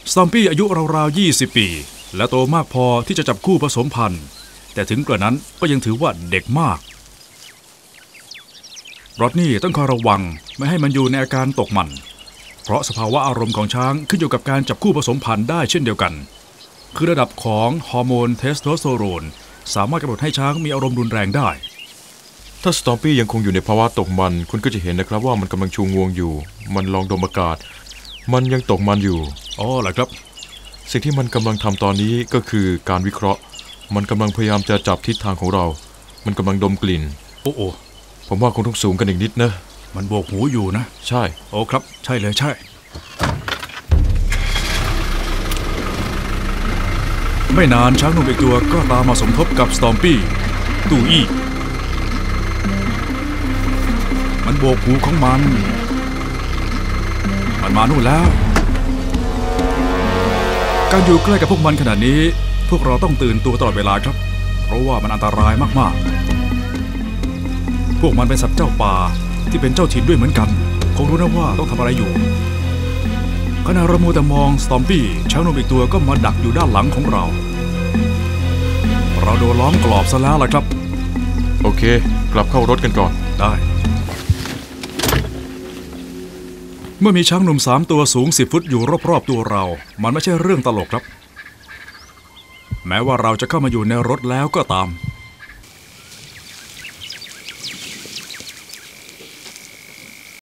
สตอมปี้อายุราวๆ20 ปีและโตมากพอที่จะจับคู่ผสมพันธุ์แต่ถึงกระนั้นก็ยังถือว่าเด็กมากรอดนี่ต้องคอยระวังไม่ให้มันอยู่ในอาการตกมันเพราะสภาวะอารมณ์ของช้างขึ้นอยู่กับการจับคู่ผสมพันธุ์ได้เช่นเดียวกันคือระดับของฮอร์โมนเทสโทสเตอโรนสามารถกำหนดให้ช้างมีอารมณ์รุนแรงได้ถ้าสตอมปี้ยังคงอยู่ในภาวะตกมันคุณก็จะเห็นนะครับว่ามันกำลังชูงวงอยู่มันลองดมอากาศมันยังตกมันอยู่อ๋อเหรอครับสิ่งที่มันกำลังทำตอนนี้ก็คือการวิเคราะห์มันกำลังพยายามจะจับทิศทางของเรามันกำลังดมกลิ่นโอ้ผมว่าคงต้องสูงกันอีกนิดนะมันโบกหูอยู่นะใช่โอ้ครับใช่เลยใช่ไม่นานช้างหนุ่มอีกตัวก็ตามมาสมทบกับสตอมปี้ตูอี้มันโบกหูของมันมานู่นแล้วการอยู่ใกล้กับพวกมันขนาดนี้พวกเราต้องตื่นตัวตลอดเวลาครับเพราะว่ามันอันตรายมากๆพวกมันเป็นสัตว์เจ้าป่าที่เป็นเจ้าถิ่นด้วยเหมือนกันคงรู้นะว่าต้องทำอะไรอยู่ขณะเรามัวแต่มองสตอมปี้ช้างหนุ่มอีกตัวก็มาดักอยู่ด้านหลังของเราโดนล้อมกรอบซะแล้วล่ะครับโอเคกลับเข้ารถกันก่อนได้เมื่อมีช้างหนุ่ม3 ตัวสูง10 ฟุตอยู่รอบๆตัวเรามันไม่ใช่เรื่องตลกครับแม้ว่าเราจะเข้ามาอยู่ในรถแล้วก็ตาม